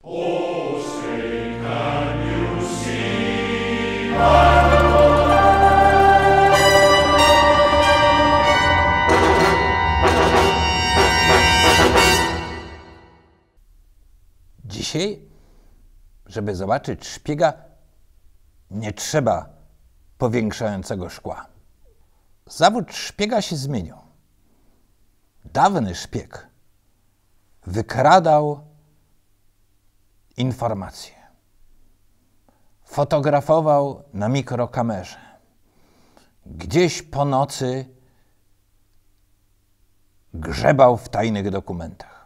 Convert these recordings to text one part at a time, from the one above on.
Oh, say, can you see my Dzisiaj, żeby zobaczyć szpiega, nie trzeba powiększającego szkła. Zawód szpiega się zmienił. Dawny szpieg wykradał informacje, fotografował na mikrokamerze, gdzieś po nocy grzebał w tajnych dokumentach.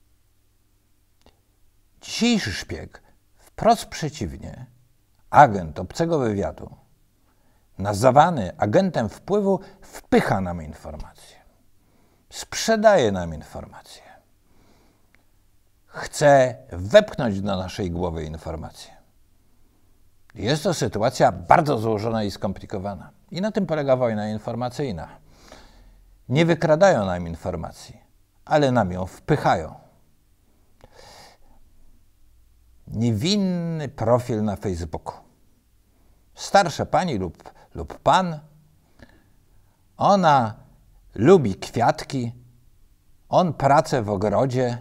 Dzisiejszy szpieg, wprost przeciwnie, agent obcego wywiadu, nazwany agentem wpływu, wpycha nam informacje, sprzedaje nam informacje, chce wepchnąć do naszej głowy informacje. Jest to sytuacja bardzo złożona i skomplikowana. I na tym polega wojna informacyjna. Nie wykradają nam informacji, ale nam ją wpychają. Niewinny profil na Facebooku. Starsza pani lub pan, ona lubi kwiatki, on pracę w ogrodzie,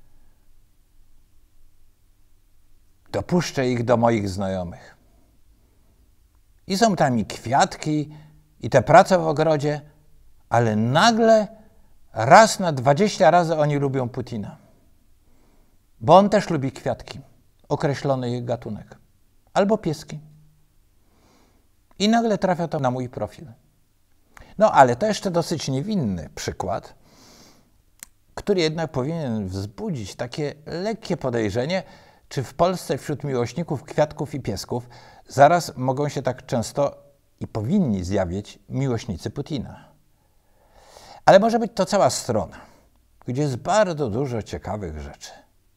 dopuszczę ich do moich znajomych. I są tam i kwiatki, i te prace w ogrodzie, ale nagle raz na 20 razy oni lubią Putina. Bo on też lubi kwiatki, określony ich gatunek, albo pieski. I nagle trafia to na mój profil. No ale to jeszcze dosyć niewinny przykład, który jednak powinien wzbudzić takie lekkie podejrzenie, czy w Polsce wśród miłośników kwiatków i piesków zaraz mogą się tak często i powinni zjawić miłośnicy Putina. Ale może być to cała strona, gdzie jest bardzo dużo ciekawych rzeczy.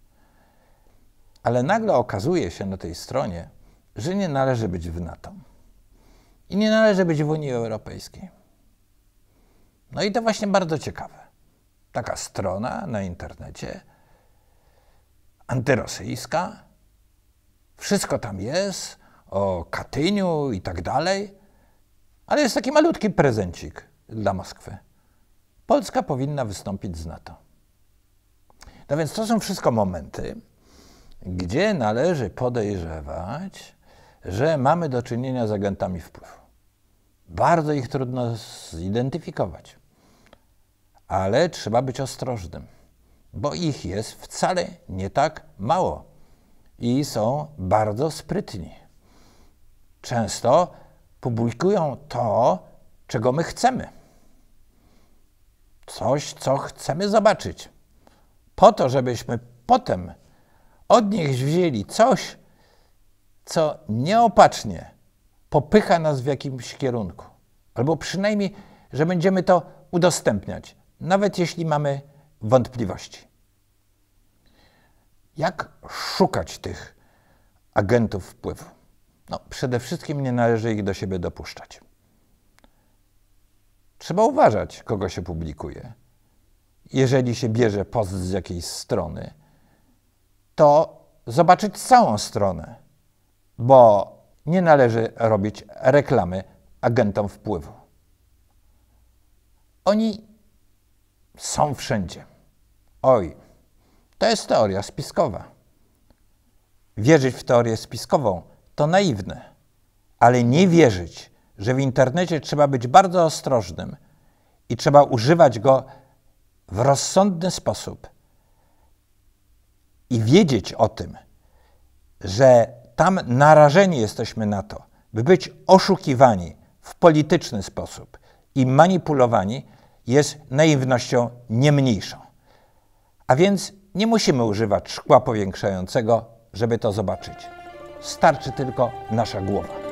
Ale nagle okazuje się na tej stronie, że nie należy być w NATO i nie należy być w Unii Europejskiej. No i to właśnie bardzo ciekawe. Taka strona na internecie, antyrosyjska, wszystko tam jest, o Katyniu i tak dalej, ale jest taki malutki prezencik dla Moskwy. Polska powinna wystąpić z NATO. No więc to są wszystko momenty, gdzie należy podejrzewać, że mamy do czynienia z agentami wpływu. Bardzo ich trudno zidentyfikować, ale trzeba być ostrożnym, bo ich jest wcale nie tak mało i są bardzo sprytni. Często publikują to, czego my chcemy. Coś, co chcemy zobaczyć, po to, żebyśmy potem od nich wzięli coś, co nieopatrznie popycha nas w jakimś kierunku. Albo przynajmniej, że będziemy to udostępniać, nawet jeśli mamy wątpliwości. Jak szukać tych agentów wpływu? No, przede wszystkim nie należy ich do siebie dopuszczać. Trzeba uważać, kogo się publikuje. Jeżeli się bierze post z jakiejś strony, to zobaczyć całą stronę, bo nie należy robić reklamy agentom wpływu. Oni są wszędzie. Oj, to jest teoria spiskowa. Wierzyć w teorię spiskową to naiwne, ale nie wierzyć, że w internecie trzeba być bardzo ostrożnym i trzeba używać go w rozsądny sposób i wiedzieć o tym, że tam narażeni jesteśmy na to, by być oszukiwani w polityczny sposób i manipulowani, jest naiwnością nie mniejszą. A więc nie musimy używać szkła powiększającego, żeby to zobaczyć. Starczy tylko nasza głowa.